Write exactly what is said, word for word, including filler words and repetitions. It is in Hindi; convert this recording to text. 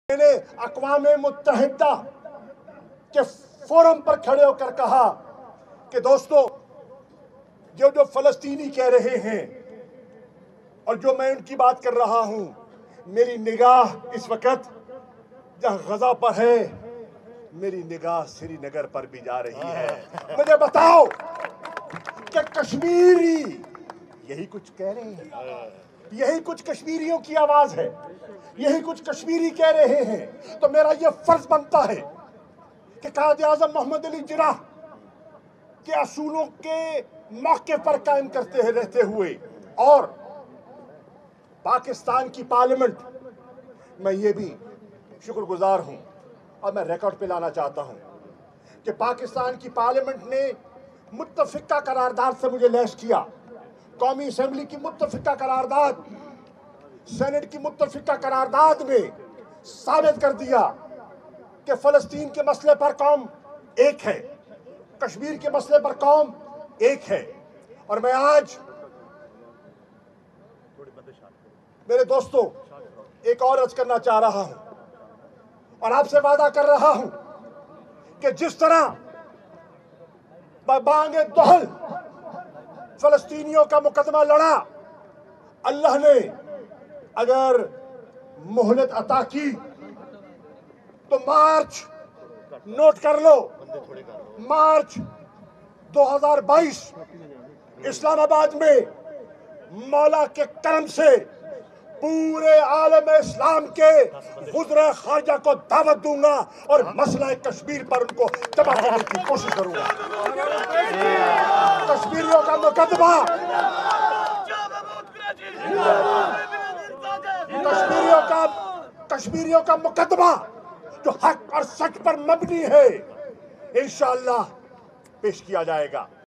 मैंने अक़वाम मुत्तहिदा के फोरम पर खड़े होकर कहा कि दोस्तों, जो जो फलस्तीनी कह रहे हैं और जो मैं उनकी बात कर रहा हूं, मेरी निगाह इस वक्त जहां गजा पर है, मेरी निगाह श्रीनगर पर भी जा रही है। मुझे बताओ कि कश्मीरी यही कुछ कह रहे हैं, यही कुछ कश्मीरियों की आवाज है, यही कुछ कश्मीरी कह रहे हैं। तो मेरा यह फर्ज बनता है कि कायद आज़म मोहम्मद अली जिन्नाह के असूलों के मौके पर कायम करते हैं रहते हुए, और पाकिस्तान की पार्लियामेंट, मैं ये भी शुक्रगुजार हूं और मैं रिकॉर्ड पे लाना चाहता हूं कि पाकिस्तान की पार्लियामेंट ने मुत्तफिका करारदाद से मुझे लैस किया। कौमी असेंबली की मुत्तफिका करारदाद, सेनेट की मुत्तफिका करारदाद में साबित कर दिया कि फलस्तीन के मसले पर कौम एक है, कश्मीर के मसले पर कौम एक है। और मैं आज मेरे दोस्तों एक और अर्ज करना चाह रहा हूं और आपसे वादा कर रहा हूं कि जिस तरह बांगे दोहल फलस्तीनियों का मुकदमा लड़ा, अल्लाह ने अगर मोहलत अता की तो मार्च, नोट कर लो, मार्च दो हज़ार बाईस इस्लामाबाद में मौला के करम से पूरे आलम इस्लाम के वज़ीर ख़ारजा को दावत दूंगा और मसला कश्मीर पर उनको तबाह करने की कोशिश करूंगा। कश्मीरियों का मुकदमा, कश्मीरियों का कश्मीरियों का मुकदमा जो हक और सच पर मबनी है, इंशाअल्लाह पेश किया जाएगा।